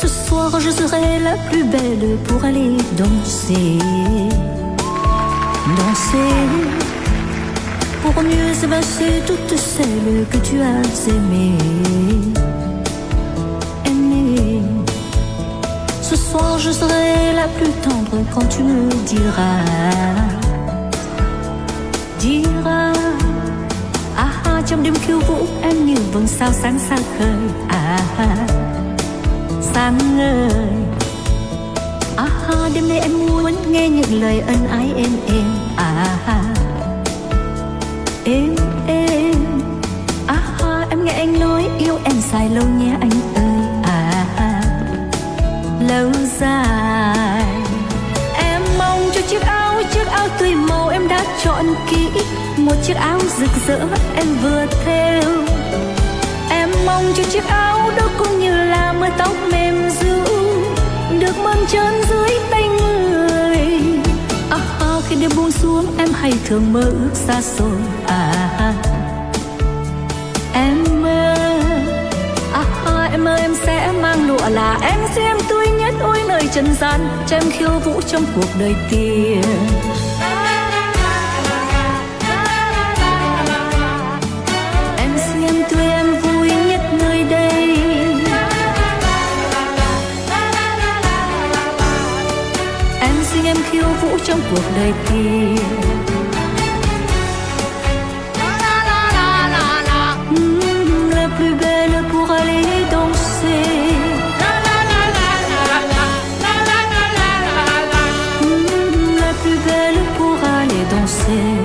Ce soir je serai la plus belle pour aller danser. Danser pour mieux évincer toutes celles que tu as aimées. Aimées. Ce soir je serai la plus tendre quand tu me diras trong đêm khiêu vũ em như vầng sao sáng xa khơi. Sáng ngời. Đêm nay em muốn nghe những lời ân ái êm êm. Êm êm. Em nghe anh nói yêu em dài lâu nhé anh ơi. Lâu dài. Em mong cho chiếc áo tùy màu em đã chọn kỹ, một chiếc áo rực rỡ em vừa thêu. Em mong cho chiếc áo đó cũng như là mưa tóc mềm ru được mơn trớn dưới tay người. Khi đêm buông xuống em hay thường mơ ước xa xôi. Em mơ. Em ơi em sẽ mang lụa là em sẽ em tươi nhất ôi nơi trần gian, cho em khiêu vũ trong cuộc đời tiền. Em xin em tươi em vui nhất nơi đây. Em xin em khiêu vũ trong cuộc đời tiền. La plus belle pour aller danser. La plus belle pour aller danser.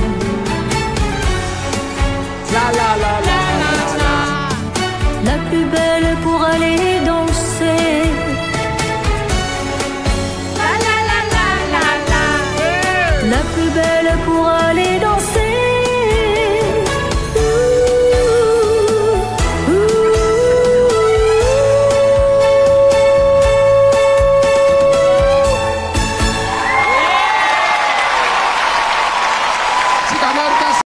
La plus belle pour aller danser. La plus belle pour aller danser.